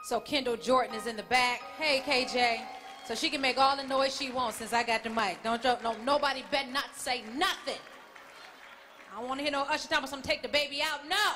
So Kendall Jordan is in the back. Hey, KJ. So she can make all the noise she wants since I got the mic. Nobody better not say nothing. I don't want to hear no Usher Thomas take the baby out. No.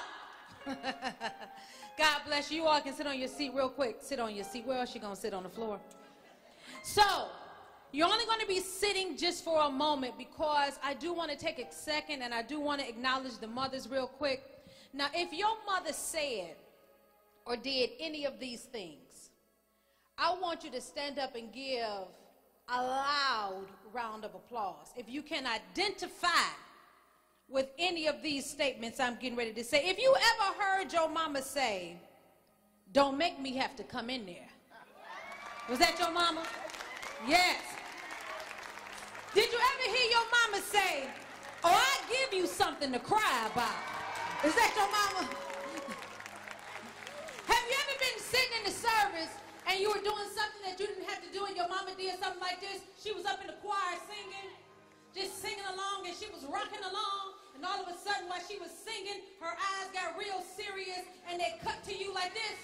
God bless you. You all can sit on your seat real quick. Sit on your seat. Where else you going to sit? On the floor? So you're only going to be sitting just for a moment because I do want to take a second and I do want to acknowledge the mothers real quick. Now, if your mother said or did any of these things, I want you to stand up and give a loud round of applause. If you can identify with any of these statements I'm getting ready to say. If you ever heard your mama say, "Don't make me have to come in there." Was that your mama? Yes. Did you ever hear your mama say, "Oh, I give you something to cry about"? Is that your mama? Have you ever been sitting in the service and you were doing something that you didn't have to do and your mama did something like this? She was up in the choir singing, just singing along, and she was rocking along, and all of a sudden while she was singing, her eyes got real serious and they cut to you like this.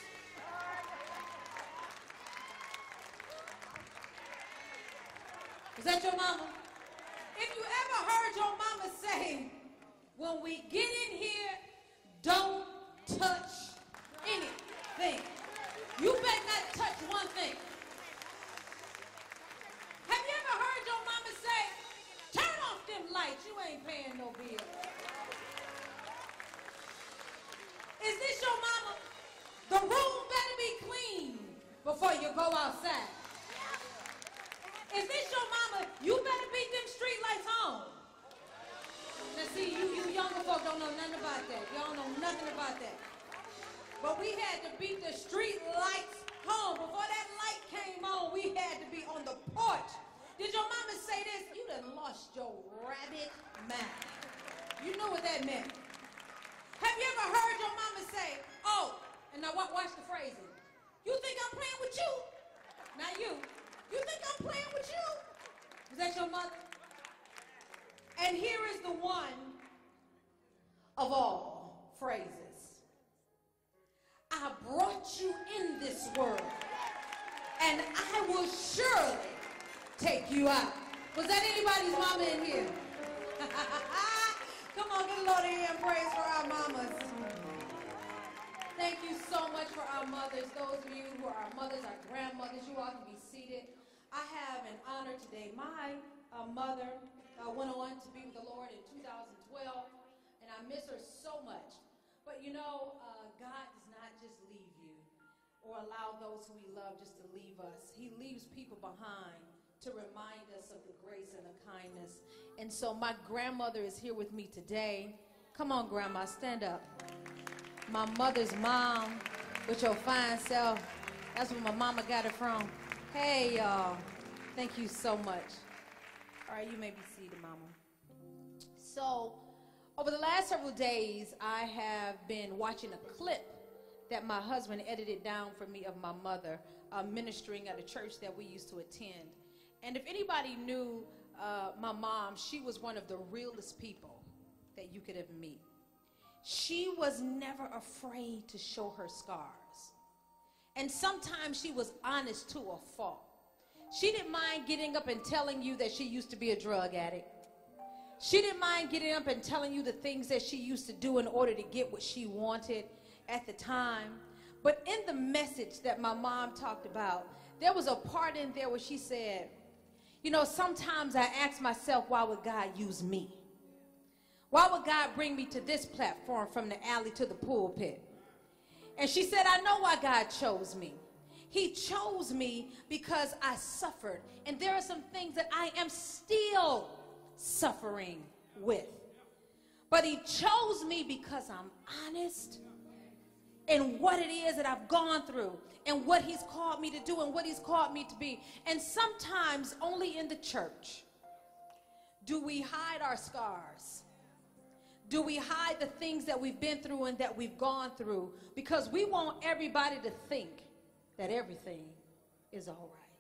Is that your mama? If you ever heard your mama say, "When we get in here, don't touch anything. You better not touch one thing." Have you ever heard your mama say, "Turn off them lights, you ain't paying no bill"? Is this your mama? The room better be clean before you go outside. Is this your mama? You better beat them street lights home. Now see, you younger folk don't know nothing about that. Y'all know nothing about that. But we had to beat the street lights home. Before that light came on, we had to be on the porch. Did your mama say this? You done lost your rabbit mind. You know what that meant. Have you ever heard your mama say, "Oh," and now watch the phrasing, "You think I'm playing with you?" Not you. "You think I'm playing with you?" Is that your mother? And here is the one of all phrases. "I brought you in this world, and I will surely take you out." Was that anybody's mama in here? Come on, give the Lord a hand praise for our mamas. Thank you so much for our mothers. Those of you who are our mothers, our grandmothers, you all can be seated. I have an honor today. My mother went on to be with the Lord in 2012, and I miss her so much. But you know, God does not just leave you or allow those who we love just to leave us. He leaves people behind to remind us of the grace and the kindness. And so my grandmother is here with me today. Come on, Grandma, stand up. My mother's mom with your fine self. That's where my mama got it from. Hey, y'all. Thank you so much. All right, you may be seated, Mama. So, over the last several days, I have been watching a clip that my husband edited down for me of my mother ministering at a church that we used to attend. And if anybody knew my mom, she was one of the realest people that you could ever meet. She was never afraid to show her scars. And sometimes she was honest to a fault. She didn't mind getting up and telling you that she used to be a drug addict. She didn't mind getting up and telling you the things that she used to do in order to get what she wanted at the time. But in the message that my mom talked about, there was a part in there where she said, "You know, sometimes I ask myself, why would God use me? Why would God bring me to this platform from the alley to the pulpit?" And she said, "I know why God chose me. He chose me because I suffered. And there are some things that I am still suffering with. But he chose me because I'm honest in what it is that I've gone through and what he's called me to do and what he's called me to be." And sometimes only in the church do we hide our scars. Do we hide the things that we've been through and that we've gone through because we want everybody to think that everything is all right.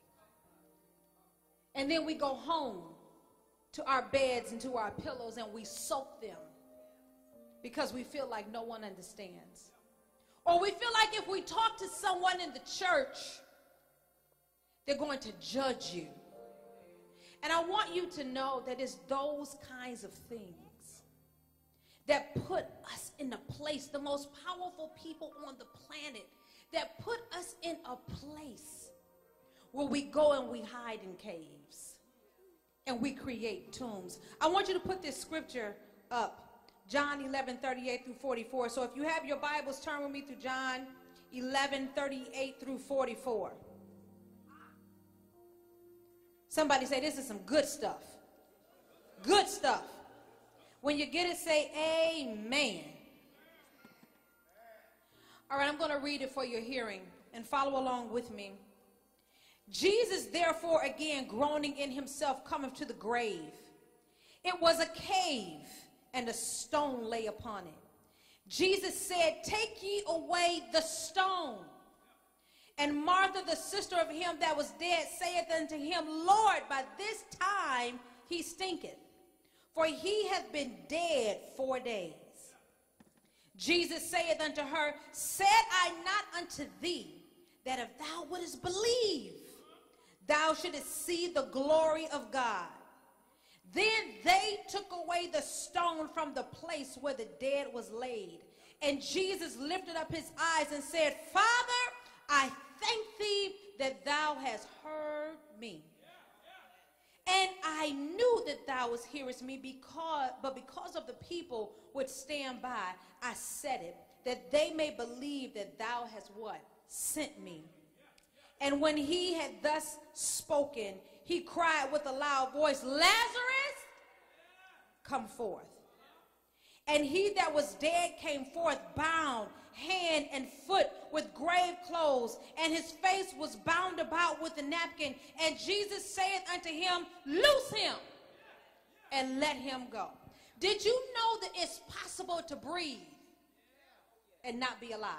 And then we go home to our beds and to our pillows and we soak them because we feel like no one understands. Or we feel like if we talk to someone in the church, they're going to judge you. And I want you to know that it's those kinds of things that put us in a place, the most powerful people on the planet, that put us in a place where we go and we hide in caves and we create tombs. I want you to put this scripture up, John 11:38 through 44. So if you have your Bibles, turn with me to John 11:38 through 44. Somebody say, this is some good stuff. Good stuff. When you get it, say amen. All right, I'm going to read it for your hearing and follow along with me. Jesus, therefore, again groaning in himself, cometh to the grave. It was a cave, and a stone lay upon it. Jesus said, take ye away the stone. And Martha, the sister of him that was dead, saith unto him, Lord, by this time he stinketh, for he hath been dead 4 days. Jesus saith unto her, said I not unto thee, that if thou wouldest believe, thou shouldest see the glory of God? Then they took away the stone from the place where the dead was laid. And Jesus lifted up his eyes and said, Father, I thank thee that thou hast heard me. And I knew that thou wouldst hearest me, because of the people which stand by, I said it, that they may believe that thou hast what? Sent me. And when he had thus spoken, he cried with a loud voice, Lazarus, come forth. And he that was dead came forth, bound hand and foot with grave clothes, and his face was bound about with a napkin. And Jesus saith unto him, loose him and let him go. Did you know that it's possible to breathe and not be alive?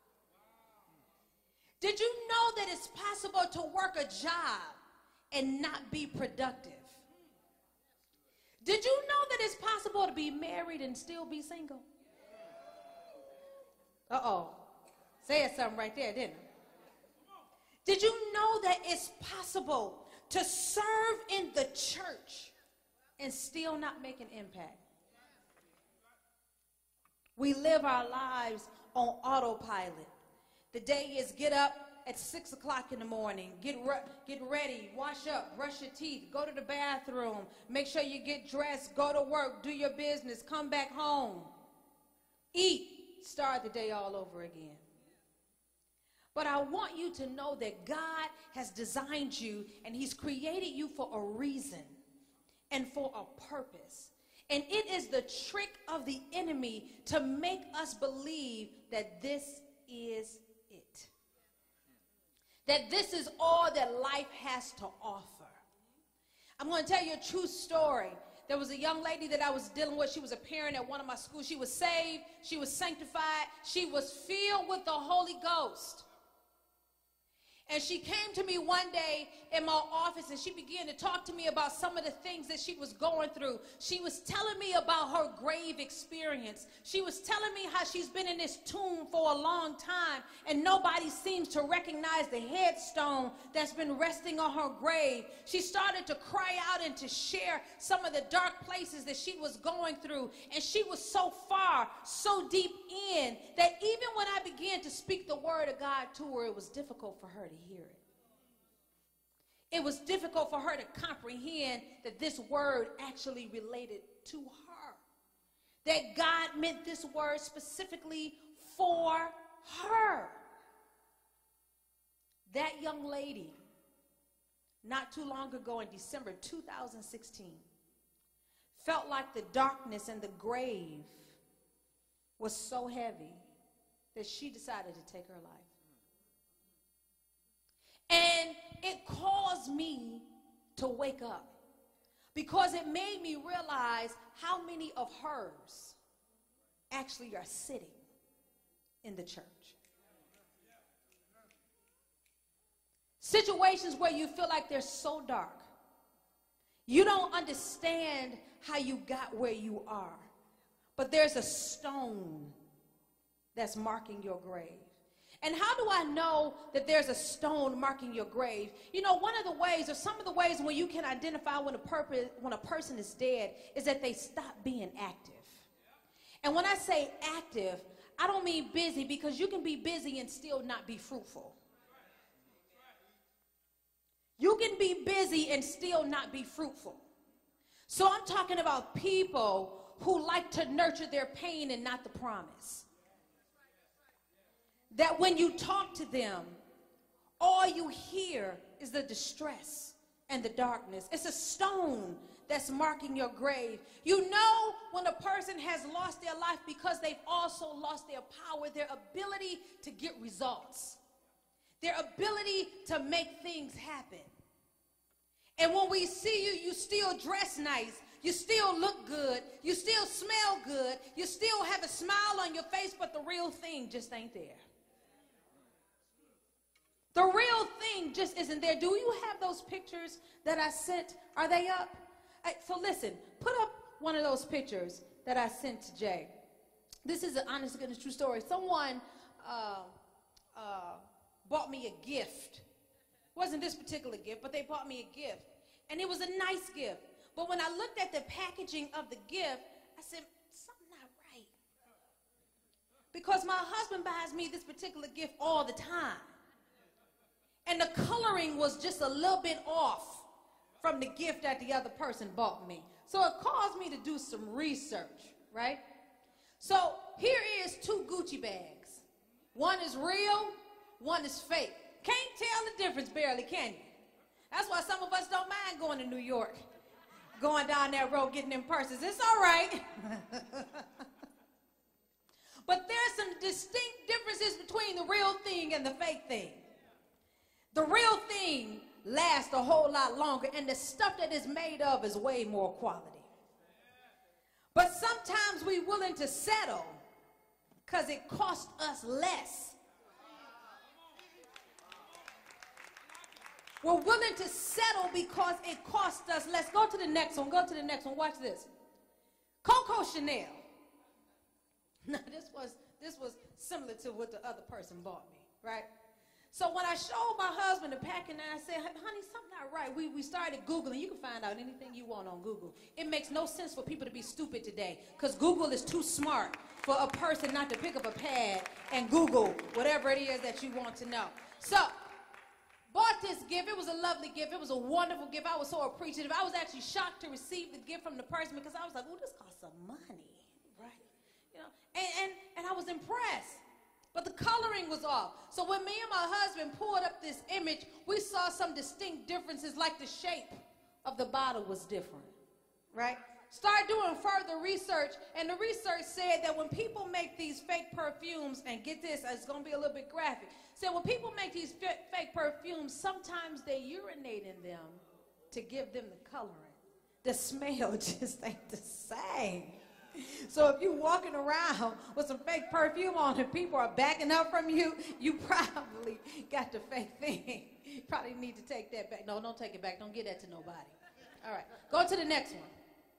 Did you know that it's possible to work a job and not be productive? Did you know that it's possible to be married and still be single? Uh-oh. Said something right there, didn't I? Did you know that it's possible to serve in the church and still not make an impact? We live our lives on autopilot. The day is get up at 6 o'clock in the morning, get ready, wash up, brush your teeth, go to the bathroom, make sure you get dressed, go to work, do your business, come back home, eat, start the day all over again. But I want you to know that God has designed you and he's created you for a reason and for a purpose. And it is the trick of the enemy to make us believe that this is it. That this is all that life has to offer. I'm going to tell you a true story. There was a young lady that I was dealing with. She was a parent at one of my schools. She was saved. She was sanctified. She was filled with the Holy Ghost. And she came to me one day in my office and she began to talk to me about some of the things that she was going through. She was telling me about her grave experience. She was telling me how she's been in this tomb for a long time and nobody seems to recognize the headstone that's been resting on her grave. She started to cry out and to share some of the dark places that she was going through. And she was so far, so deep in, that even when I began to speak the word of God to her, it was difficult for her to hear it. It was difficult for her to comprehend that this word actually related to her. That God meant this word specifically for her. That young lady, not too long ago in December 2016, felt like the darkness and the grave was so heavy that she decided to take her life. And it caused me to wake up because it made me realize how many of hers actually are sitting in the church. Situations where you feel like they're so dark. You don't understand how you got where you are, but there's a stone that's marking your grave. And how do I know that there's a stone marking your grave? You know, one of the ways, or some of the ways when you can identify when a person is dead, is that they stop being active. And when I say active, I don't mean busy, because you can be busy and still not be fruitful. You can be busy and still not be fruitful. So I'm talking about people who like to nurture their pain and not the promise. That when you talk to them, all you hear is the distress and the darkness. It's a stone that's marking your grave. You know when a person has lost their life because they've also lost their power, their ability to get results, their ability to make things happen. And when we see you, you still dress nice, you still look good, you still smell good, you still have a smile on your face, but the real thing just ain't there. The real thing just isn't there. Do you have those pictures that I sent? Are they up? So listen, put up one of those pictures that I sent to Jay. This is an honest and true story. Someone bought me a gift. It wasn't this particular gift, but they bought me a gift. And it was a nice gift. But when I looked at the packaging of the gift, I said, something not right. Because my husband buys me this particular gift all the time. And the coloring was just a little bit off from the gift that the other person bought me. So it caused me to do some research, right? So here is 2 Gucci bags. One is real, one is fake. Can't tell the difference barely, can you? That's why some of us don't mind going to New York, going down that road getting them purses. It's all right. But there's some distinct differences between the real thing and the fake thing. The real thing lasts a whole lot longer, and the stuff that it's made of is way more quality. But sometimes we're willing to settle because it costs us less. We're willing to settle because it costs us less. Go to the next one. Go to the next one. Watch this. Coco Chanel. Now, this was similar to what the other person bought me, right? So when I showed my husband the packaging, I said, honey, something not right. We started Googling. You can find out anything you want on Google. It makes no sense for people to be stupid today, because Google is too smart for a person not to pick up a pad and Google whatever it is that you want to know. So bought this gift. It was a lovely gift. It was a wonderful gift. I was so appreciative. I was actually shocked to receive the gift from the person, because I was like, oh, this costs some money, right? You know, and I was impressed. But the coloring was off. So when me and my husband pulled up this image, we saw some distinct differences, like the shape of the bottle was different, right? Start doing further research, and the research said that when people make these fake perfumes, and get this, it's going to be a little bit graphic, said when people make these fake perfumes, sometimes they urinate in them to give them the coloring. The smell just ain't the same. So if you're walking around with some fake perfume on and people are backing up from you, you probably got the fake thing. You probably need to take that back. No, don't take it back. Don't give that to nobody. All right, go to the next one.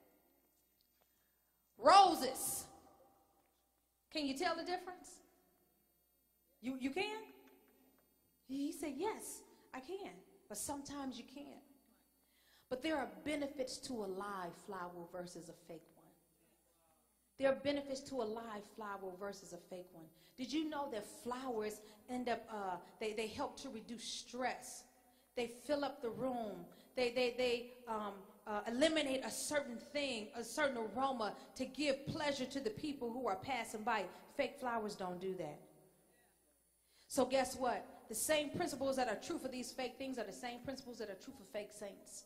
Roses. Can you tell the difference? You can? He said, yes, I can. But sometimes you can't. But there are benefits to a live flower versus a fake one. There are benefits to a live flower versus a fake one. Did you know that flowers end up, they help to reduce stress? They fill up the room. They eliminate a certain thing, a certain aroma to give pleasure to the people who are passing by. Fake flowers don't do that. So guess what? The same principles that are true for these fake things are the same principles that are true for fake saints.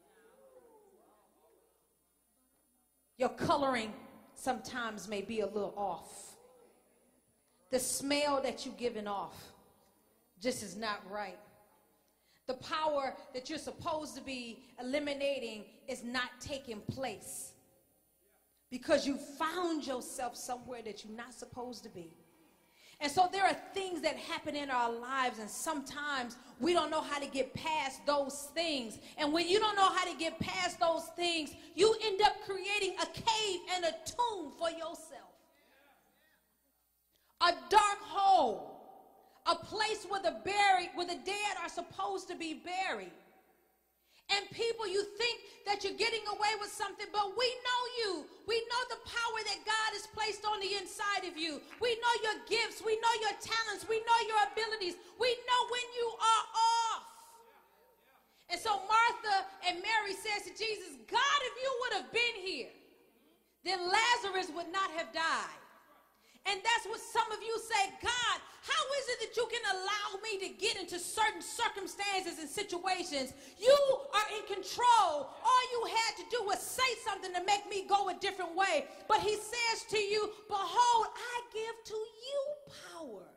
Your coloring sometimes may be a little off. The smell that you're giving off just is not right. The power that you're supposed to be eliminating is not taking place because you found yourself somewhere that you're not supposed to be. And so there are things that happen in our lives, and sometimes we don't know how to get past those things. And when you don't know how to get past those things, you end up creating a cave and a tomb for yourself. a dark hole, a place where the dead are supposed to be buried. And people, you think that you're getting away with something, but we know you. We know the power that God has placed on the inside of you. We know your gifts. We know your talents. We know your abilities. We know when you are off. And so Martha and Mary says to Jesus, God, if you would have been here, then Lazarus would not have died. And that's what some of you say, God, how is it that you can allow me to get into certain circumstances and situations? You are in control. All you had to do was say something to make me go a different way. But he says to you, behold, I give to you power.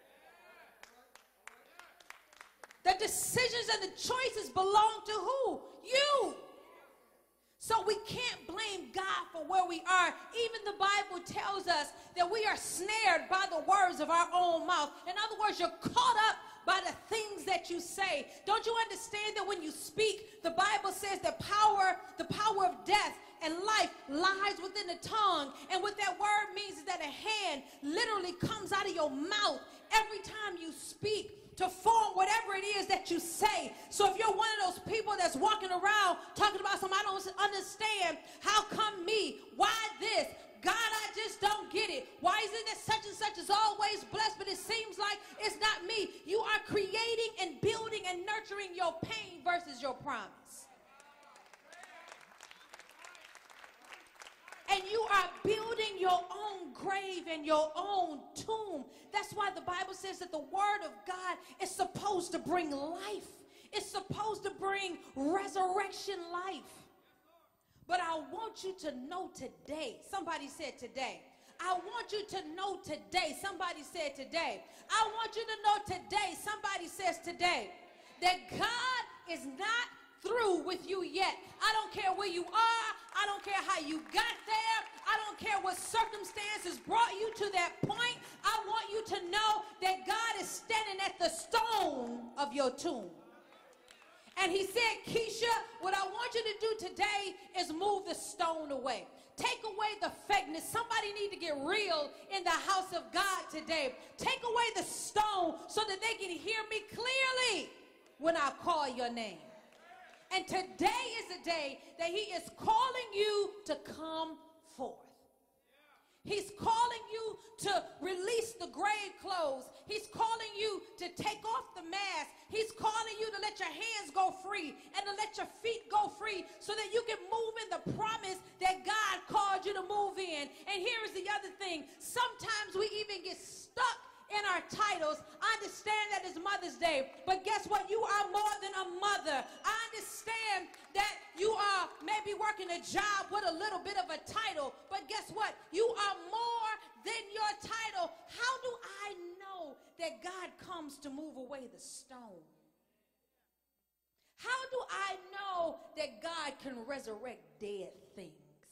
The decisions and the choices belong to who? You. So we can't blame God for where we are. Even the Bible tells us that we are snared by the words of our own mouth. In other words, you're caught up by the things that you say. Don't you understand that when you speak, the Bible says that the power of death and life lies within the tongue. And what that word means is that a hand literally comes out of your mouth every time you speak to form whatever it is that you say. So if you're one of those people that's walking around talking about something, I don't understand, how come me? Why this? God, I just don't get it. Why is it that such and such is always blessed, but it seems like it's not me? You are creating and building and nurturing your pain versus your promise. And you are building your own grave and your own tomb. That's why the Bible says that the word of God is supposed to bring life. It's supposed to bring resurrection life. But I want you to know today, somebody said today, I want you to know today, somebody said today, I want you to know today, somebody says today, that God is not through with you yet. I don't care where you are. I don't care how you got there. I don't care what circumstances brought you to that point. I want you to know that God is standing at the stone of your tomb. And he said, Keisha, what I want you to do today is move the stone away. Take away the fakeness. Somebody need to get real in the house of God today. Take away the stone so that they can hear me clearly when I call your name. And today is the day that he is calling you to come forth. He's calling you to release the grave clothes. He's calling you to take off the mask. He's calling you to let your hands go free and to let your feet go free so that you can move in the promise that God called you to move in. And here's the other thing. Sometimes we even get stuck in our titles. I understand that it's Mother's Day, but guess what? You are more than a mother. I understand that you are maybe working a job with a little bit of a title, but guess what? You are more than your title. How do I know that God comes to move away the stone? How do I know that God can resurrect dead things?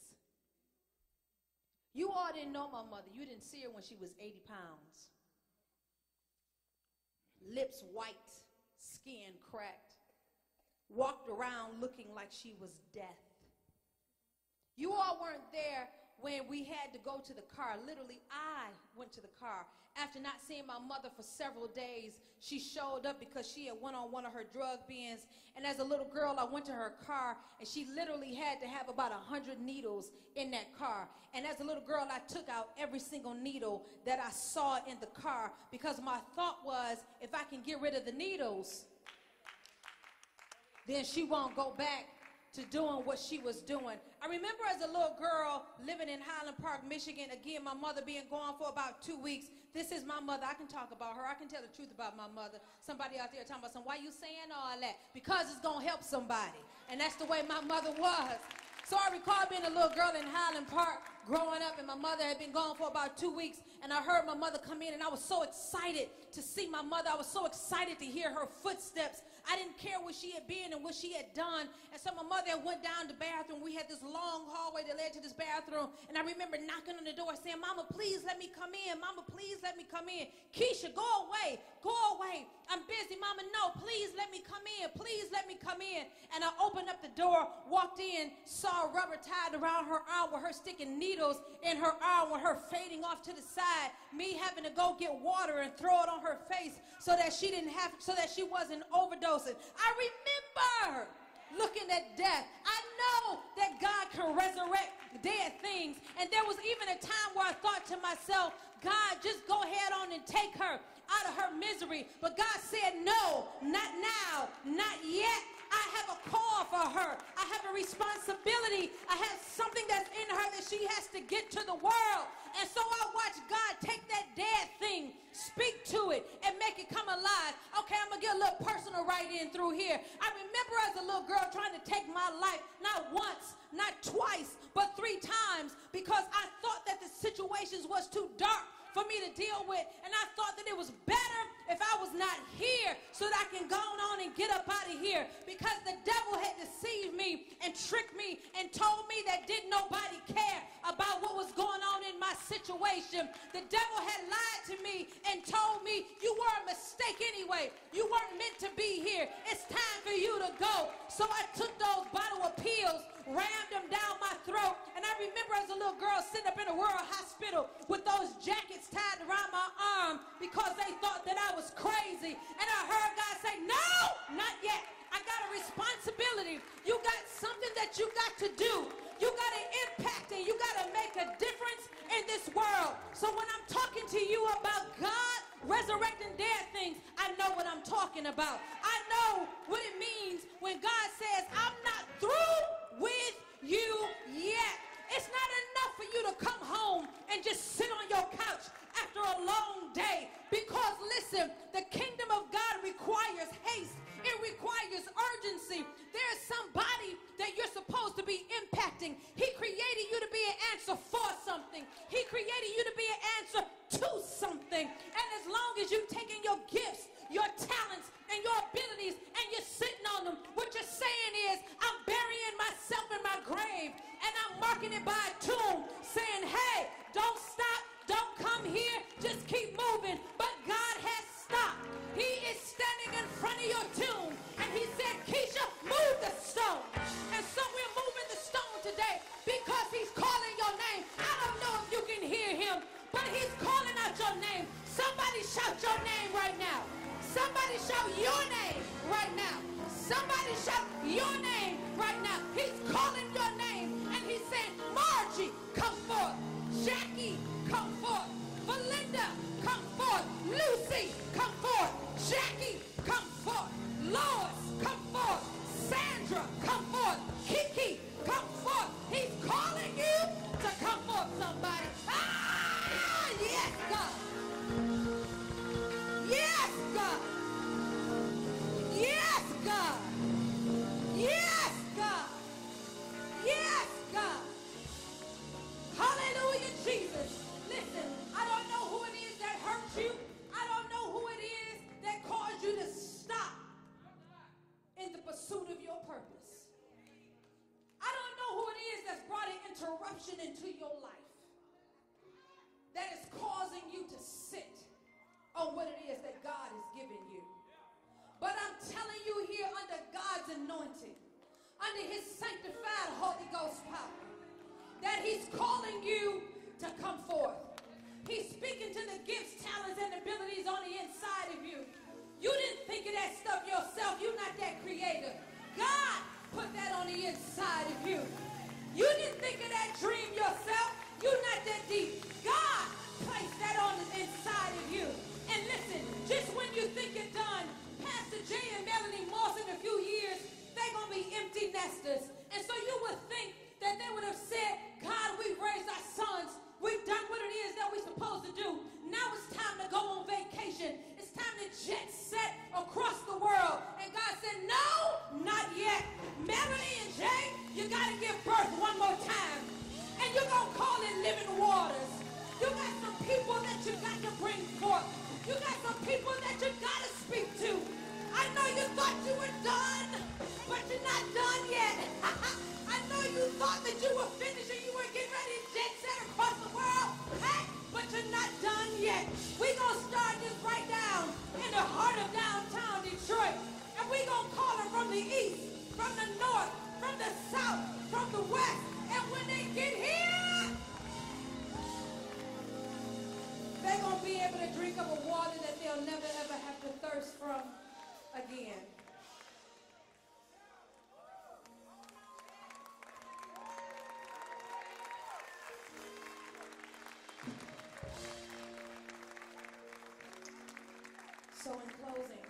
You all didn't know my mother. You didn't see her when she was 80 pounds. Lips white, skin cracked, walked around looking like she was death. You all weren't there when we had to go to the car. Literally, I went to the car. After not seeing my mother for several days, she showed up because she had went on one of her drug bins. And as a little girl, I went to her car, and she literally had to have about 100 needles in that car. And as a little girl, I took out every single needle that I saw in the car because my thought was, if I can get rid of the needles, then she won't go back to doing what she was doing. I remember as a little girl living in Highland Park, Michigan, again, my mother being gone for about 2 weeks. This is my mother. I can talk about her. I can tell the truth about my mother. Somebody out there talking about something. Why you saying all that? Because it's going to help somebody. And that's the way my mother was. So I recall being a little girl in Highland Park growing up, and my mother had been gone for about 2 weeks, and I heard my mother come in, and I was so excited to see my mother. I was so excited to hear her footsteps. I didn't care where she had been and what she had done. And so my mother went down the bathroom. We had this long hallway that led to this bathroom. And I remember knocking on the door saying, Mama, please let me come in. Mama, please let me come in. Keisha, go away. Go away. I I'm busy, Mama. No, please let me come in. Please let me come in. And I opened up the door, walked in, saw a rubber tied around her arm with her sticking needles in her arm with her fading off to the side, me having to go get water and throw it on her face so that she wasn't overdosing. I remember looking at death. I know that God can resurrect dead things. And there was even a time where I thought to myself, God, just go ahead on and take her out of her misery. But God said, no, not now, not yet. I have a call for her. I have a responsibility. I have something that's in her that she has to get to the world. And so I watched God take that dead thing, speak to it, and make it come alive. Okay, I'm going to get a little personal right in through here. I remember as a little girl trying to take my life, not once, not twice, but 3 times, because I thought that the situations was too dark for me to deal with, and I thought that it was better if I was not here so that I can go on and get up out of here, because the devil had deceived me and tricked me and told me that didn't nobody care about what was going on in my situation. The devil had lied to me and told me, you were a mistake anyway. You weren't meant to be here. It's time for you to go. So I took those bottle of pills, rammed them down my throat, and I remember as a little girl sitting up in a World Hospital with those jackets tied around my arm because they thought that I was crazy. And I heard God say, no, not yet. I got a responsibility. You got something that you got to do. You got to impact and you got to make a difference in this world. So when I'm talking to you about God resurrecting dead things, I know what I'm talking about. I know what it means when God says, I'm not through with you yet. It's not enough for you to come home and just sit on your couch after a long day. Because listen, the kingdom of God requires haste. It requires urgency. There's somebody that you're supposed to be impacting. He created you to be an answer for something. He created you to be an answer to something. And as long as you've taken your gifts, your talents, and your abilities, and you're sitting on them, what you're saying is, I'm burying myself in my grave, and I'm marking it by a tomb, saying, hey, don't stop, don't come here, just keep moving. But God has stopped. He is standing in front of your tomb, and he said, Keisha, move the stone. And so we're moving the stone today because he's calling your name. I don't know if you can hear him, but he's calling out your name. Somebody shout your name right now. Somebody shout your name right now. Somebody shout your name right now. He's calling your name, and he's saying, Margie, come forth. Jackie, come forth. Belinda, come forth. Lucy, come forth. Jackie, come forth. Lois, come forth. Sandra, come forth. Kiki, come forth. He's calling you to come forth, somebody. Ah, yes, God. Yes, God. Yes, God. Yes, God. Yes, God. Hallelujah, Jesus. Listen, I don't know who it is that hurt you. I don't know who it is that caused you to stop in the pursuit of your purpose. I don't know who it is that's brought an interruption into your life that is causing you to sit on what it is that God has given you. But I'm telling you here, under God's anointing, under his sanctified Holy Ghost power, that he's calling you to come forth. He's speaking to the gifts, talents, and abilities on the inside of you. You didn't think of that stuff yourself. You're not that creative. God put that on the inside of you. You didn't think of that dream yourself. You're not that deep. God placed that on the inside of you. And listen, just when you think you're done, Pastor Jay and Melanie Moss in a few years, they're going to be empty nesters. And so you would think that they would have said, God, we've raised our sons. We've done what it is that we're supposed to do. Now it's time to go on vacation. It's time to jet Detroit. And we going to call them from the east, from the north, from the south, from the west. And when they get here, they're going to be able to drink of a water that they'll never ever have to thirst from again. So in closing,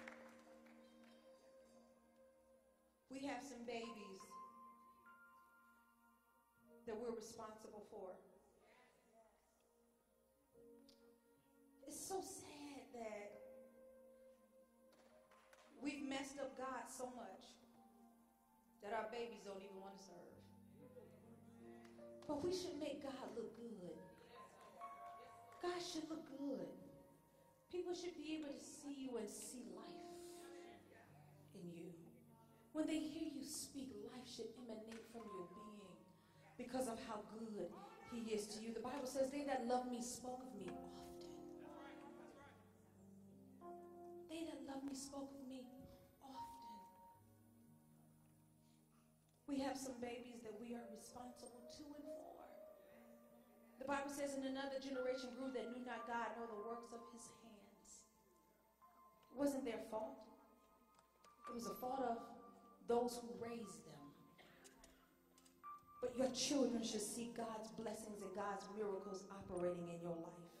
we have some babies that we're responsible for. It's so sad that we've messed up God so much that our babies don't even want to serve. But we should make God look good. God should look good. People should be able to see you and see life in you. When they hear you speak, life should emanate from your being because of how good he is to you. The Bible says, they that love me spoke of me often. They that love me spoke of me often. We have some babies that we are responsible to and for. The Bible says, in another generation grew that knew not God, nor the works of his hands. It wasn't their fault. It was the fault of those who raised them. But your children should see God's blessings and God's miracles operating in your life.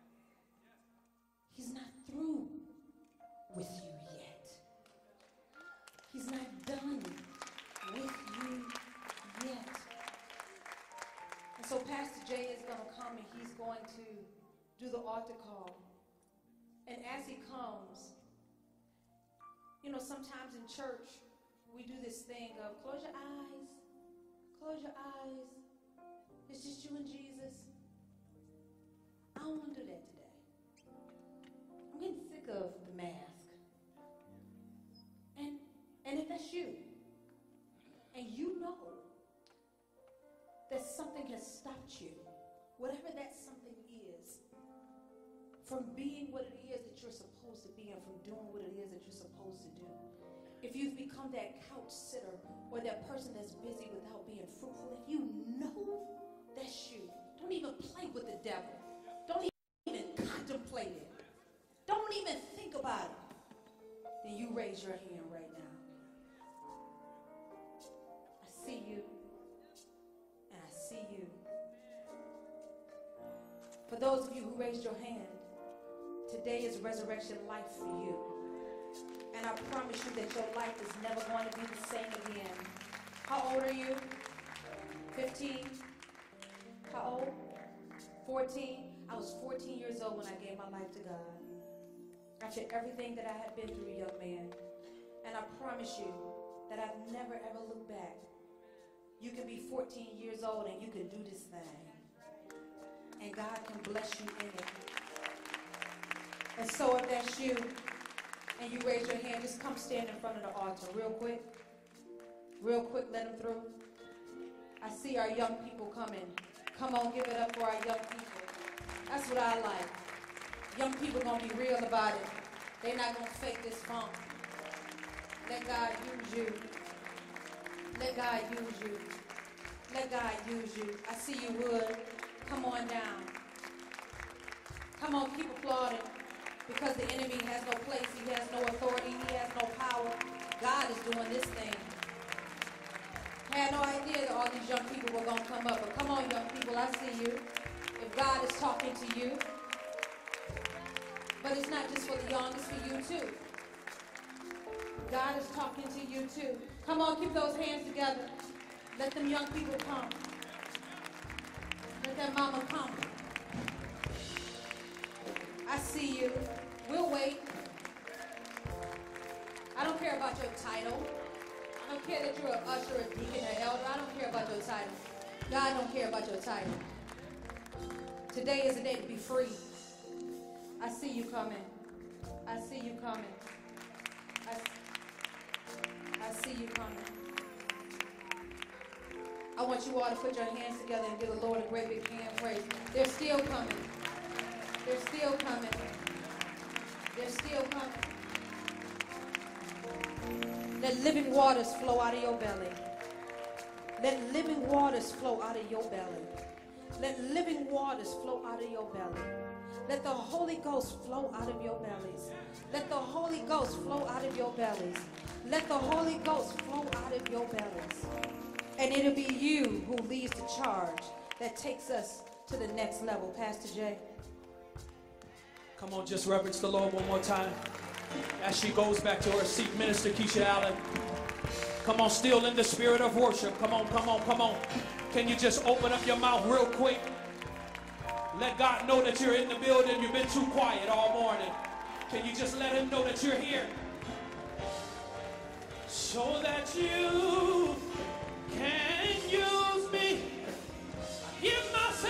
He's not through with you yet. He's not done with you yet. And so Pastor Jay is going to come and he's going to do the altar call. And as he comes, you know, sometimes in church, we do this thing of close your eyes. Close your eyes. It's just you and Jesus. I don't want to do that today. I'm getting sick of the mask. And if that's you, and you know that something has stopped you, whatever that something is, from being what it is that you're supposed to be and from doing what it is that you're supposed to do. If you've become that couch sitter or that person that's busy without being fruitful, if you know that's you, don't even play with the devil. Don't even contemplate it. Don't even think about it. Then you raise your hand right now. I see you. And I see you. For those of you who raised your hand, today is resurrection life for you. And I promise you that your life is never going to be the same again. How old are you? 15? How old? 14? I was 14 years old when I gave my life to God. After everything that I had been through, young man. And I promise you that I've never ever looked back. You can be 14 years old and you can do this thing. And God can bless you in it. And so if that's you, and you raise your hand, just come stand in front of the altar real quick. Real quick, let them through. I see our young people coming. Come on, give it up for our young people. That's what I like. Young people going to be real about it. They're not going to fake this funk. Let God use you. Let God use you. Let God use you. I see you, Wood. Come on down. Come on, keep applauding. Because the enemy has no place, he has no authority, he has no power. God is doing this thing. I had no idea that all these young people were going to come up. But come on, young people, I see you. If God is talking to you. But it's not just for the young, it's for you too. God is talking to you too. Come on, keep those hands together. Let them young people come. Let that mama come. I see you. We'll wait. I don't care about your title. I don't care that you're an usher, a deacon, an elder. I don't care about your title. God don't care about your title. Today is a day to be free. I see you coming. I see you coming. I see you coming. I want you all to put your hands together and give the Lord a great big hand praise. They're still coming. They're still coming. They're still coming. Let living waters flow out of your belly. Let living waters flow out of your belly. Let living waters flow out of your belly. Let the Holy Ghost flow out of your bellies. Let the Holy Ghost flow out of your bellies. Let the Holy Ghost flow out of your bellies. And it'll be you who leads the charge that takes us to the next level. Pastor Jay. Come on, just reverence the Lord one more time. As she goes back to her seat, Minister Keisha Allen. Come on, still in the spirit of worship. Come on, come on, come on. Can you just open up your mouth real quick? Let God know that you're in the building. You've been too quiet all morning. Can you just let him know that you're here? So that you can use me. Give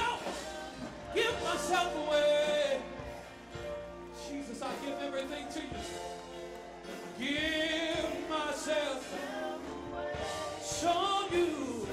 myself away. Jesus, I give everything to you. Give myself so you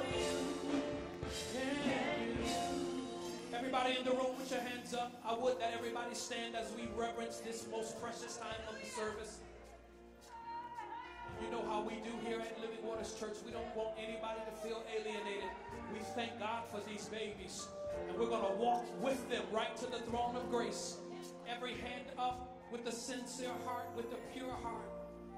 can use. Everybody in the room, put your hands up. I would that everybody stand as we reverence this most precious time of the service. You know how we do here at Living Waters Church. We don't want anybody to feel alienated. We thank God for these babies. And we're going to walk with them right to the throne of grace. Every hand up with a sincere heart, with a pure heart.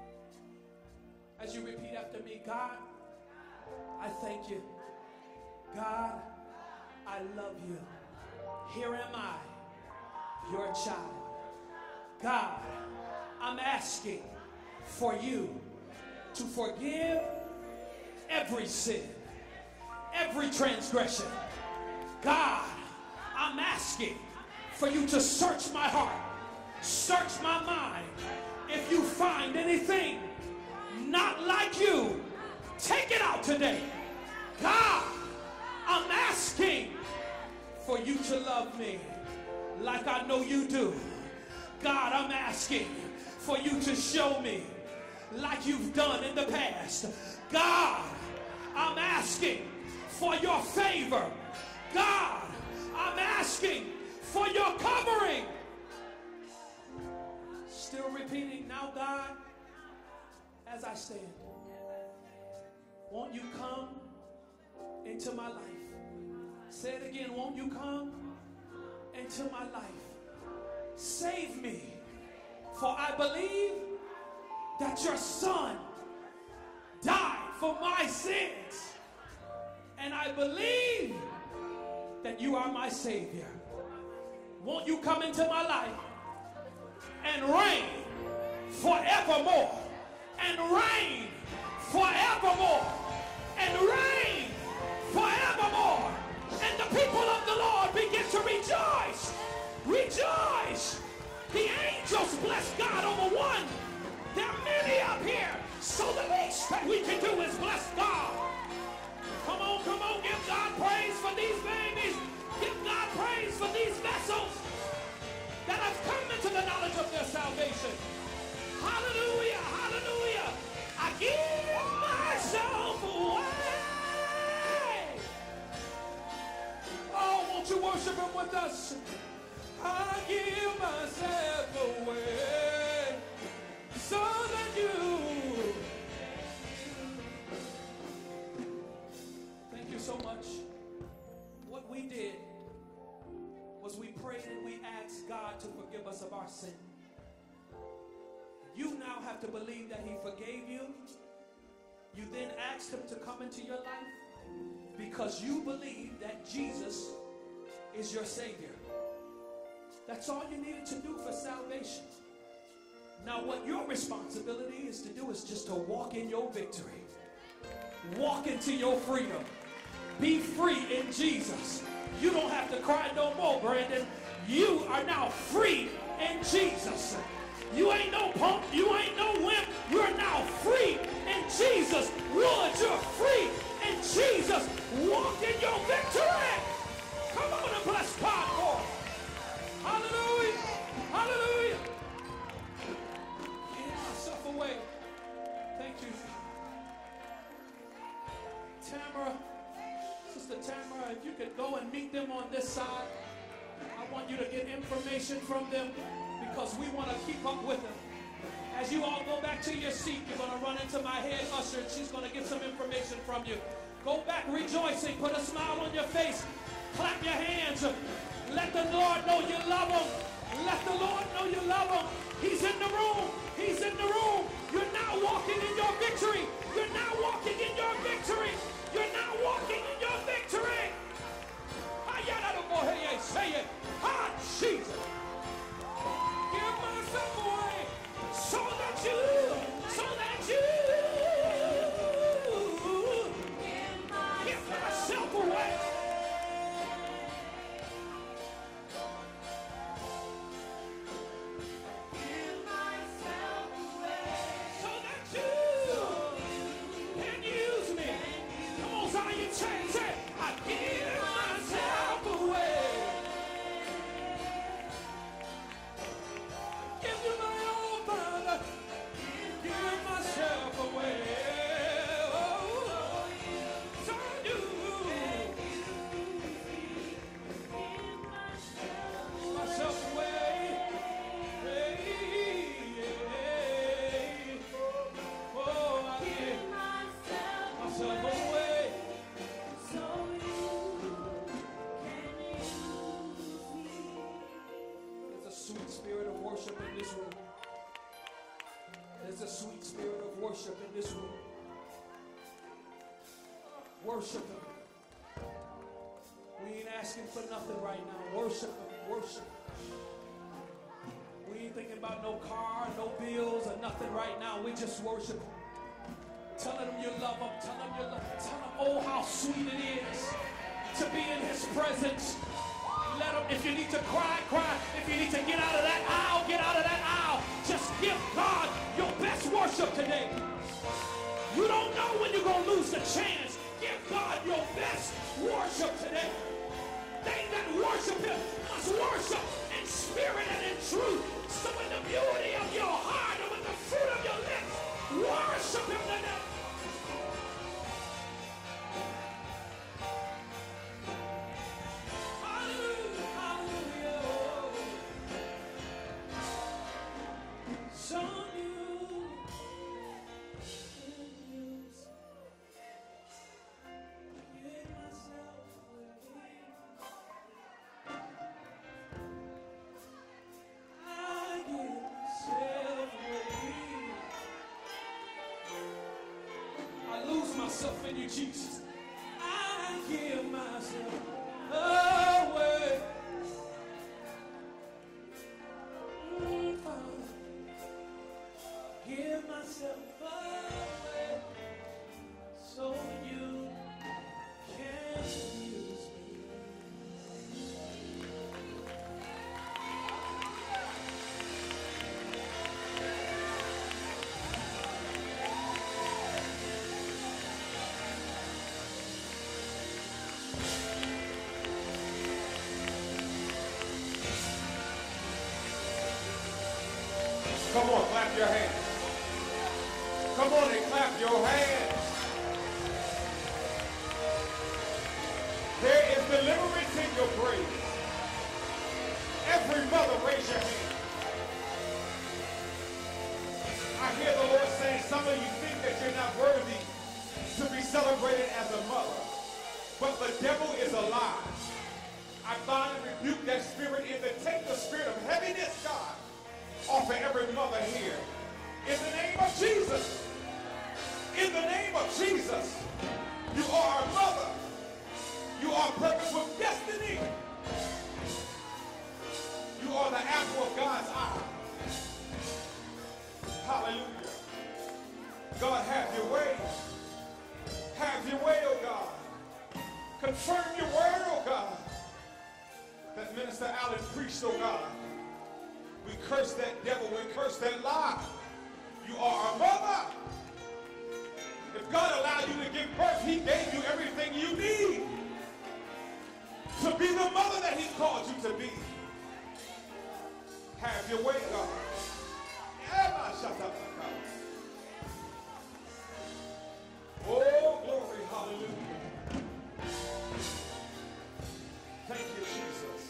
As you repeat after me, God, I thank you. God, I love you. Here am I, your child. God, I'm asking for you to forgive every sin, every transgression. God, I'm asking for you to search my heart, search my mind. If you find anything not like you, take it out today. God, I'm asking for you to love me like I know you do. God, I'm asking for you to show me like you've done in the past. God, I'm asking for your favor. God, I'm asking for your covering. Still repeating, now God, as I stand, won't you come into my life? Say it again, won't you come into my life? Save me, for I believe that your son died for my sins. And I believe that you are my Savior. Won't you come into my life and reign forevermore, and reign forevermore, and reign forevermore. And the people of the Lord begin to rejoice. Rejoice. The angels bless God over one. There are many up here, so the least that we can do is bless God. Come on, give God praise for these babies. Give God praise for these vessels that have come into the knowledge of their salvation. Hallelujah, hallelujah. I give myself away. Oh, won't you worship him with us? I give myself away so that you. Thank you so much. What we did was we prayed and we asked God to forgive us of our sin. You now have to believe that he forgave you. You then asked him to come into your life because you believe that Jesus is your Savior. That's all you needed to do for salvation. Now what your responsibility is to do is just to walk in your victory. Walk into your freedom. Be free in Jesus. You don't have to cry no more, Brandon. You are now free in Jesus. You ain't no punk. You ain't no wimp. You're now free in Jesus. Lord, you're free in Jesus. Walk in your victory. Come on and bless God for it. Hallelujah. Hallelujah. Give myself away. Thank you. Tamara, Sister Tamara, if you could go and meet them on this side. I want you to get information from them because we want to keep up with them. As you all go back back to your seat. You're going to run into my head usher, and she's going to get some information from you. Go back rejoicing. Put a smile on your face. Clap your hands. Let the Lord know you love him. Let the Lord know you love him. He's in the room. He's in the room. You're now walking in your victory. You're now walking in your victory. You're now walking in your victory. Say it. Ah, Jesus. Give myself away so that you give myself away. So that you can use me. Come on, Zion, say it. I give myself away. Give you my own Father. Give myself away. Oh, so you myself away. Hey, oh, I give myself away. So you can use me. There's a sweet spirit of worship in this room. There's a sweet spirit of worship in this room. Worship him. We ain't asking for nothing right now. Worship him. Worship. We ain't thinking about no car, no bills, or nothing right now. We just worship him. Telling him you love him. Tell him you love him. Tell him, oh, how sweet it is to be in his presence. Let him, if you need to cry, cry. If you need to get out of that aisle, get out of that aisle. Just give God your best worship today. You don't know when you're going to lose the chance. Give God your best worship today. They that worship him must worship in spirit and in truth. So in the beauty of your heart and with the fruit of your lips, worship him today. Hallelujah, hallelujah. So you give myself away. I give myself away. I lose myself in you, Jesus. I give myself away. Father, give myself away so you can use me. Come on, clap your hands. Come on and clap your hands. There is deliverance in your praise. Every mother, raise your hand. I hear the Lord saying, some of you think that you're not worthy to be celebrated as a mother. But the devil is a lie. I bind and rebuke that spirit in the take the spirit of heaviness, God, off of every mother here. In the name of Jesus. In the name of Jesus. You are a mother. You are purpose with destiny. You are the apple of God's eye. Hallelujah. God, have your way. Have your way, oh God. Confirm your word, oh God. That Minister Allen preached, oh God. We curse that devil. We curse that lie. You are a mother. If God allowed you to give birth, he gave you everything you need to be the mother that he called you to be. Have your way, God. Oh, glory, hallelujah. Thank you, Jesus.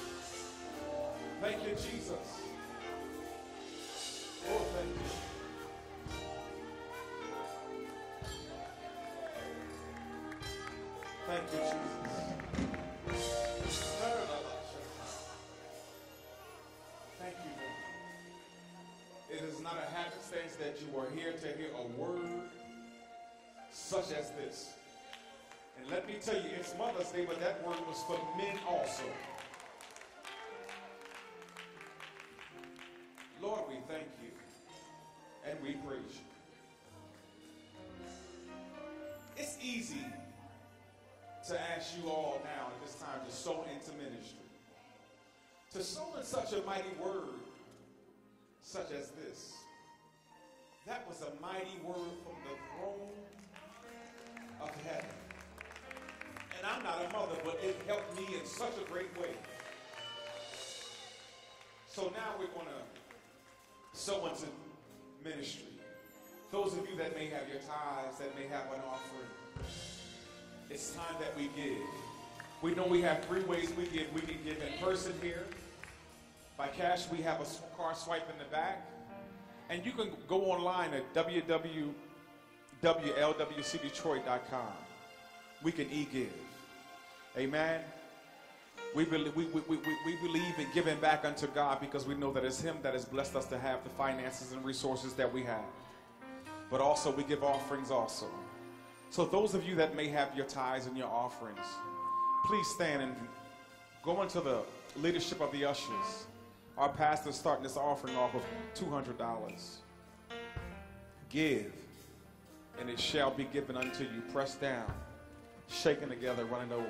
Thank you, Jesus. Oh, thank you. happenstance that you are here to hear a word such as this. And let me tell you, it's Mother's Day, but that word was for men also. Lord, we thank you and we praise you. It's easy to ask you all now at this time to sow into ministry. To sow in such a mighty word such as this. That was a mighty word from the throne of heaven. And I'm not a mother, but it helped me in such a great way. So now we're going to sow into ministry. Those of you that may have your tithes, that may have an offering, it's time that we give. We know we have three ways we give. We can give in person here. By cash, we have a card swipe in the back. And you can go online at www.lwcdetroit.com. We can e-give. Amen. We believe in giving back unto God because we know that it's Him that has blessed us to have the finances and resources that we have. But also we give offerings also. So those of you that may have your tithes and your offerings, please stand and go into the leadership of the ushers. Our pastor's starting this offering off with $200. Give, and it shall be given unto you, pressed down, shaken together, running over.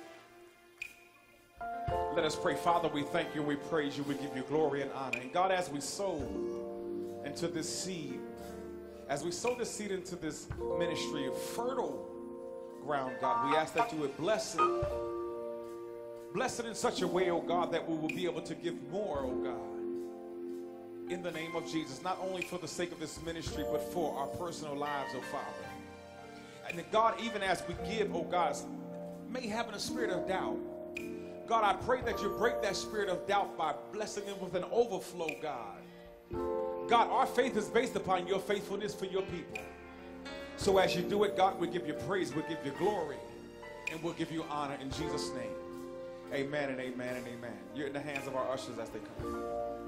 Let us pray. Father, we thank you, we praise you, we give you glory and honor. And God, as we sow into this seed, as we sow this seed into this ministry of fertile ground, God, we ask that you would bless it. Bless it in such a way, oh God, that we will be able to give more, oh God. In the name of Jesus, not only for the sake of this ministry, but for our personal lives, oh Father. And that God, even as we give, oh God, may have a spirit of doubt. God, I pray that you break that spirit of doubt by blessing them with an overflow, God. God, our faith is based upon your faithfulness for your people. So as you do it, God, we'll give you praise, we'll give you glory, and we'll give you honor in Jesus' name. Amen and amen and amen. You're in the hands of our ushers as they come.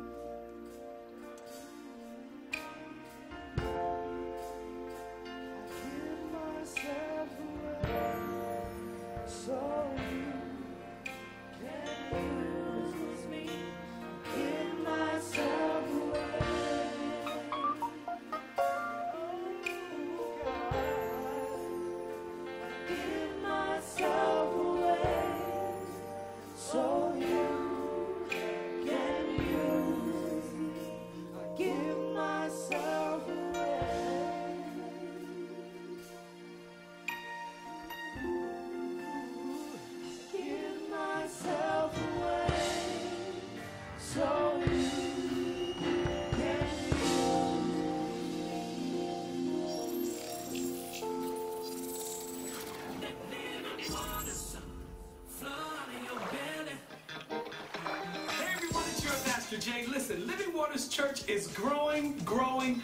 Jay, listen, Living Waters Church is growing, gone.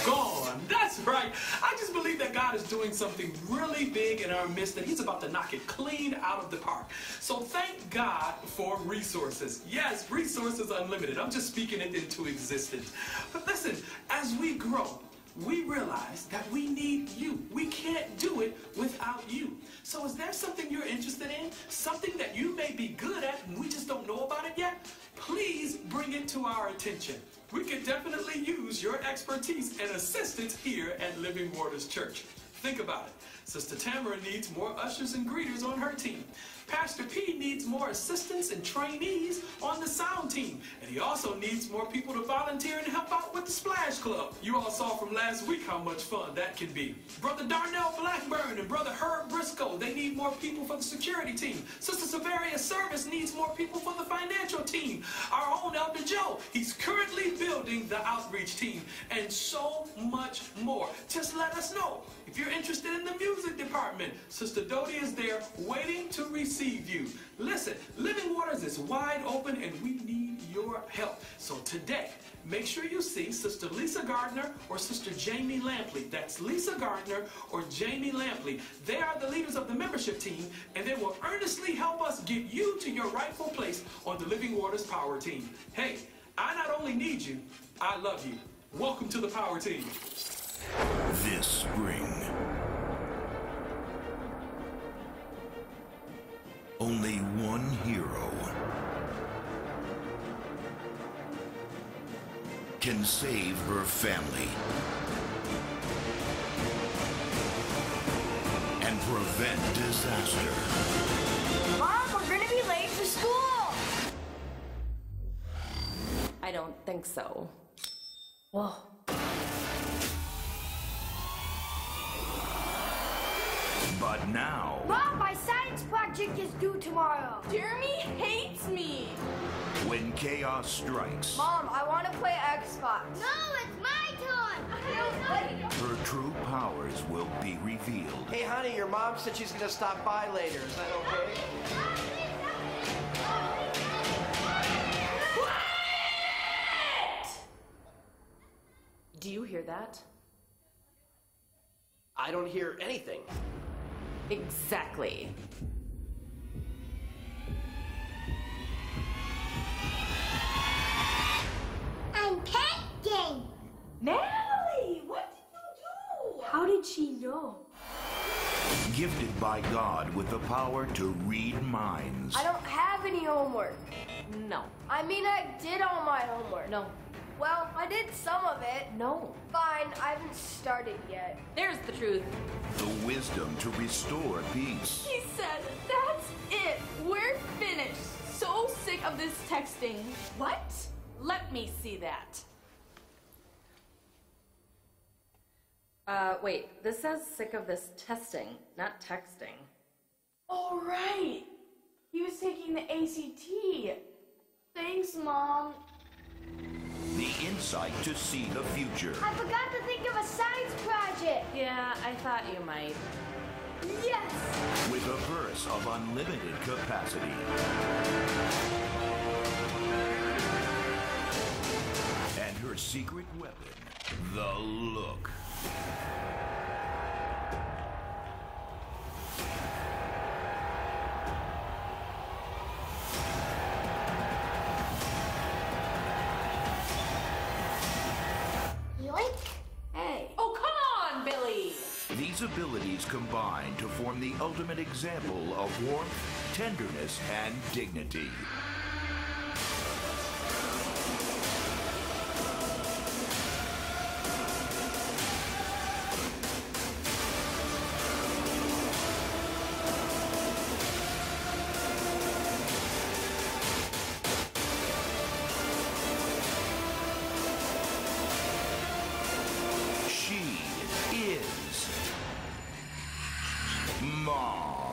That's right. I just believe that God is doing something really big in our midst, and He's about to knock it clean out of the park. So thank God for resources. Yes, resources unlimited. I'm just speaking it into existence. But listen, as we grow, we realize that we need you. We can't do it without you. So is there something you're interested in? Something that you may be good at and we just don't know about it yet? Please bring it to our attention. We could definitely use your expertise and assistance here at Living Waters Church. Think about it. Sister Tamara needs more ushers and greeters on her team. Pastor P needs more assistants and trainees on the sound team. And he also needs more people to volunteer and help out with the Splash Club. You all saw from last week how much fun that can be. Brother Darnell Blackburn and Brother Herb Briscoe, they need more people for the security team. Sister Severia Service needs more people for the financial team. Our own Elder Joe, he's currently building the outreach team. And so much more. Just let us know. If you're interested in the music department, Sister Dodie is there waiting to receive you. Listen, Living Waters is wide open and we need your help. So today, make sure you see Sister Lisa Gardner or Sister Jamie Lampley. That's Lisa Gardner or Jamie Lampley. They are the leaders of the membership team, and they will earnestly help us get you to your rightful place on the Living Waters Power Team. Hey, I not only need you, I love you. Welcome to the power team. This spring, only one hero can save her family and prevent disaster. Mom, we're gonna be late for school! I don't think so. Whoa. But now, Mom, my science project is due tomorrow. Jeremy hates me. when chaos strikes, Mom, I want to play Xbox. No, it's my turn. her true powers will be revealed. Hey, honey, your mom said she's gonna stop by later. Is that okay? Do you hear that? I don't hear anything. Exactly. I'm painting. Natalie, what did you do? How did she know? Gifted by God with the power to read minds. I don't have any homework. No. I mean, I did all my homework. No. Well, I did some of it. No. Fine, I haven't started yet. There's the truth. The wisdom to restore peace. He said, that's it. We're finished. So sick of this texting. What? Let me see that. Wait, this says sick of this testing, not texting. Oh, right. He was taking the ACT. Thanks, Mom. The insight to see the future. I forgot to think of a science project. Yeah, I thought you might. Yes. With a verse of unlimited capacity. And her secret weapon, the look. Yoink. Hey. Oh, come on, Billy! These abilities combine to form the ultimate example of warmth, tenderness, and dignity. She is Mom.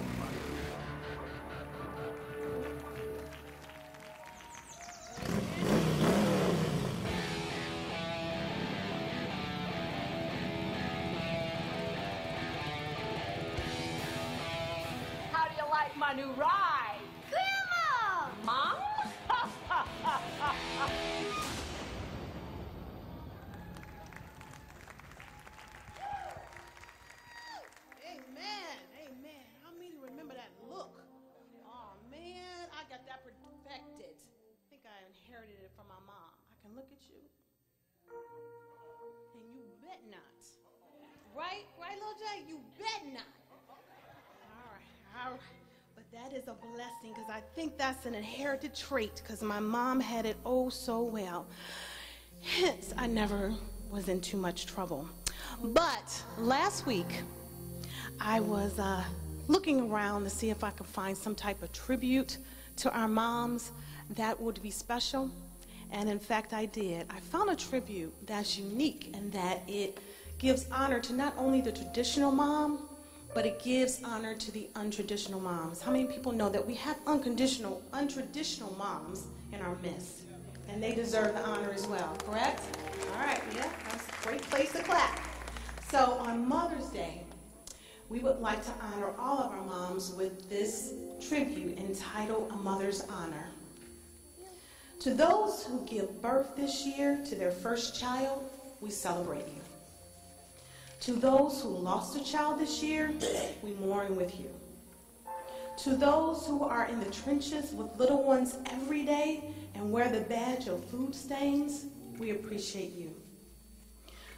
How do you like my new ride? Grandma! Mom? Amen. Amen. How many remember that look? Oh, man, I got that perfected. I think I inherited it from my mom. I can look at you. And you bet not. Right? Right, Lil J? You bet not. All right. But that is a blessing because I think that's an inherited trait because my mom had it oh so well. Hence, I never was in too much trouble. But last week, I was looking around to see if I could find some type of tribute to our moms that would be special. And in fact, I did. I found a tribute that's unique in that it gives honor to not only the traditional mom, but it gives honor to the untraditional moms. How many people know that we have untraditional moms in our midst? And they deserve the honor as well, correct? All right, yeah, that's a great place to clap. So on Mother's Day, we would like to honor all of our moms with this tribute entitled A Mother's Honor. To those who give birth this year to their first child, we celebrate you. To those who lost a child this year, we mourn with you. To those who are in the trenches with little ones every day and wear the badge of food stains, we appreciate you.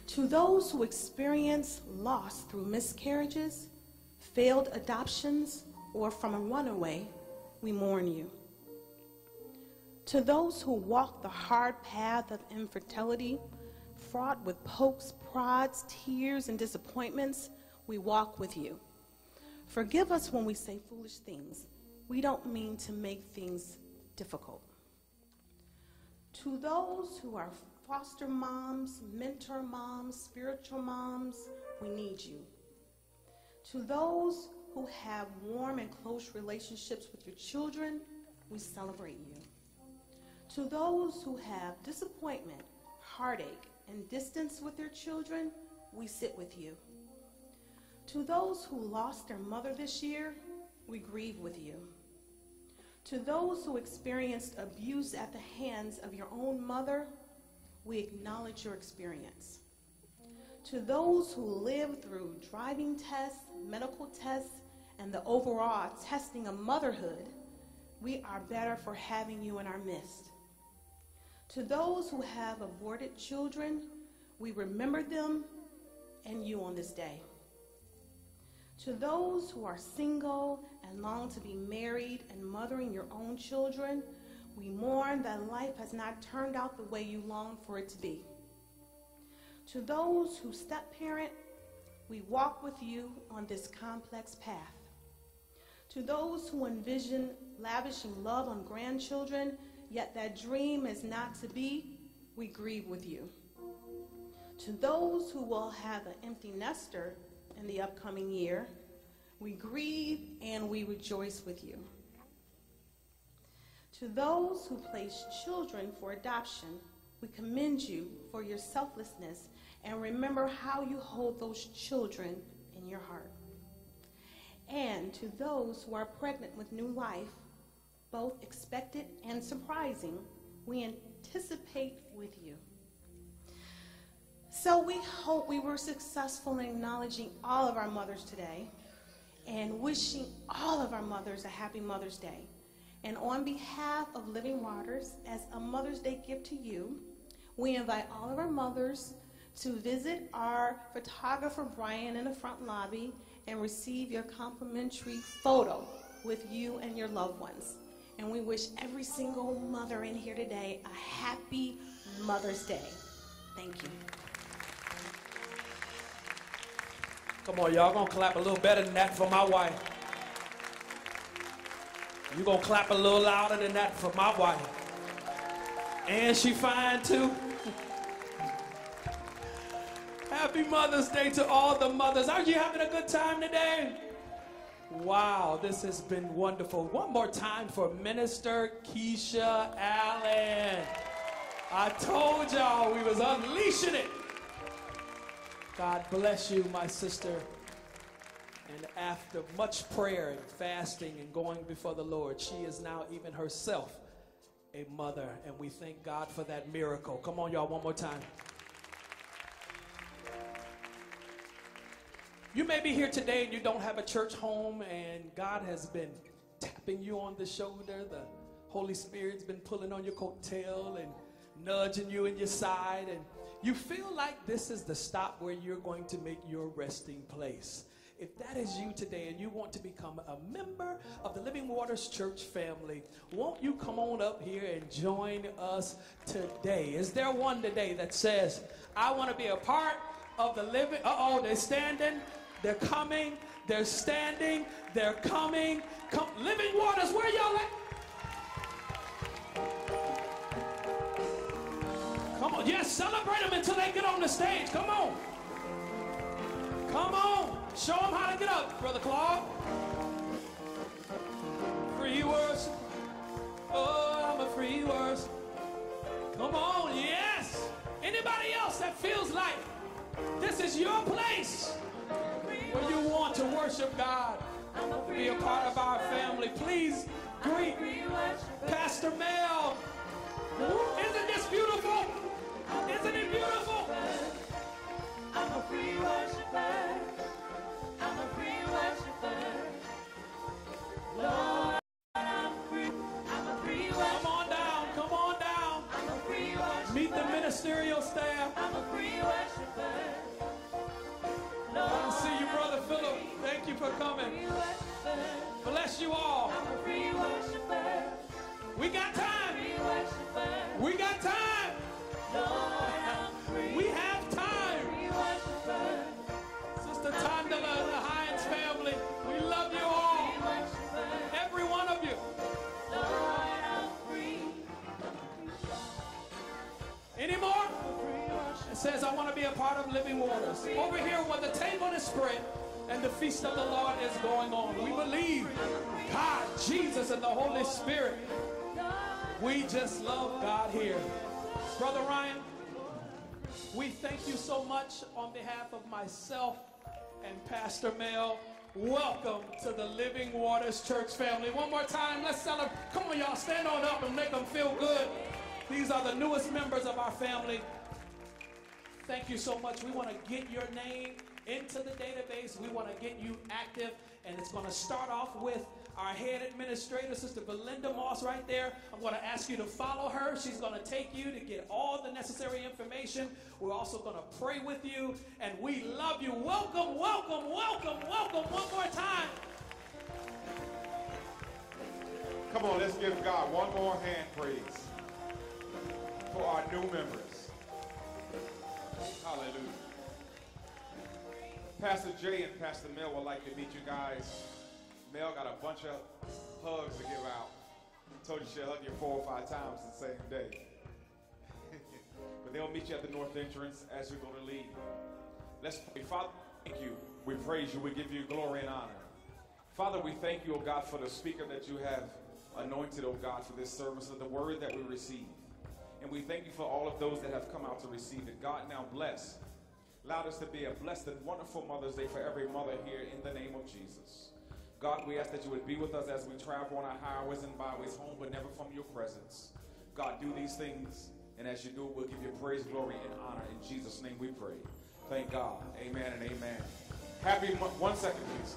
To those who experience loss through miscarriages, failed adoptions, or from a runaway, we mourn you. To those who walk the hard path of infertility, fraught with pokes, prods, tears, and disappointments, we walk with you. Forgive us when we say foolish things. We don't mean to make things difficult. To those who are foster moms, mentor moms, spiritual moms, we need you. To those who have warm and close relationships with your children, we celebrate you. To those who have disappointment, heartache, and distance with their children, we sit with you. To those who lost their mother this year, we grieve with you. To those who experienced abuse at the hands of your own mother, we acknowledge your experience. To those who lived through driving tests, medical tests, and the overall testing of motherhood, we are better for having you in our midst. To those who have aborted children, we remember them and you on this day. To those who are single and long to be married and mothering your own children, we mourn that life has not turned out the way you longed for it to be. To those who step-parent, we walk with you on this complex path. To those who envision lavishing love on grandchildren, yet that dream is not to be, we grieve with you. To those who will have an empty nester in the upcoming year, we grieve and we rejoice with you. To those who place children for adoption, we commend you for your selflessness and remember how you hold those children in your heart. And to those who are pregnant with new life, both expected and surprising, we anticipate with you. So we hope we were successful in acknowledging all of our mothers today and wishing all of our mothers a happy Mother's Day. And on behalf of Living Waters, as a Mother's Day gift to you, we invite all of our mothers to visit our photographer Brian in the front lobby and receive your complimentary photo with you and your loved ones. And we wish every single mother in here today a happy Mother's Day. Thank you. Come on, y'all gonna clap a little better than that for my wife. You gonna clap a little louder than that for my wife. And she fine too. Happy Mother's Day to all the mothers. Are you having a good time today? Wow, this has been wonderful. One more time for Minister Keisha Allen. I told y'all we was unleashing it. God bless you, my sister. And after much prayer and fasting and going before the Lord, she is now even herself a mother. And we thank God for that miracle. Come on, y'all, one more time. You may be here today and you don't have a church home, and God has been tapping you on the shoulder. The Holy Spirit's been pulling on your coattail and nudging you in your side, and you feel like this is the stop where you're going to make your resting place. If that is you today and you want to become a member of the Living Waters Church family, won't you come on up here and join us today? Is there one today that says, I want to be a part of the living? Uh-oh, they're standing, they're coming, they're standing, they're coming. Living Waters, where y'all at? Come on, yes, celebrate them until they get on the stage. Come on. Come on. Show them how to get up, Brother Claude. Free worship. Oh, I'm a free worship. Come on, yes. Anybody else that feels like this is your place where you want to worship God, be a part of our family, please greet Pastor Mel. Isn't this beautiful? Isn't it beautiful? I'm a free worshiper. I'm a free worshiper. Lord, I'm free. I'm a free worshiper. Come on down. Come on down. I'm a free worshiper. Meet the ministerial staff. I'm a free worshiper. of living waters. Over here where the table is spread and the feast of the Lord is going on. We believe God, Jesus, and the Holy Spirit. We just love God here. Brother Ryan, we thank you so much on behalf of myself and Pastor Mel. Welcome to the Living Waters Church family. One more time, let's celebrate. Come on, y'all, stand on up and make them feel good. These are the newest members of our family. Thank you so much. We want to get your name into the database. We want to get you active, and it's going to start off with our head administrator, Sister Belinda Moss, right there. I'm going to ask you to follow her. She's going to take you to get all the necessary information. We're also going to pray with you, and we love you. Welcome, welcome, welcome, welcome one more time. Come on, let's give God one more hand praise for our new members. Hallelujah. Pastor Jay and Pastor Mel would like to meet you guys. Mel got a bunch of hugs to give out. Told you she'll hug you 4 or 5 times the same day. But they'll meet you at the north entrance as you're going to leave. Let's pray. Father, thank you. We praise you. We give you glory and honor. Father, we thank you, oh God, for the speaker that you have anointed, oh God, for this service of the word that we receive. And we thank you for all of those that have come out to receive it. God, now bless. Allow us to be a blessed and wonderful Mother's Day for every mother here in the name of Jesus. God, we ask that you would be with us as we travel on our highways and byways home, but never from your presence. God, do these things, and as you do it, we'll give you praise, glory, and honor. In Jesus' name we pray. Thank God. Amen and amen. Happy 1 second, please.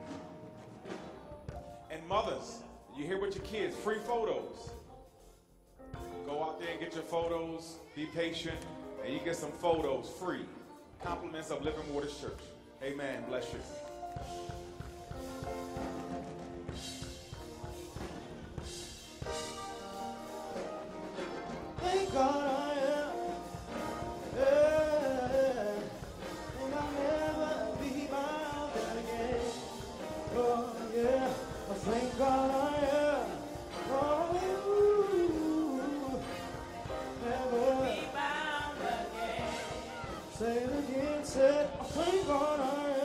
And mothers, you here with your kids, free photos. Go out there and get your photos. Be patient, and you get some photos free. Compliments of Living Waters Church. Amen. Bless you. Thank God I am. Yeah. And I'll never be bound again. Oh, yeah. Thank God I am. Oh, never be bound again. Say it again, say it. Thank God I am.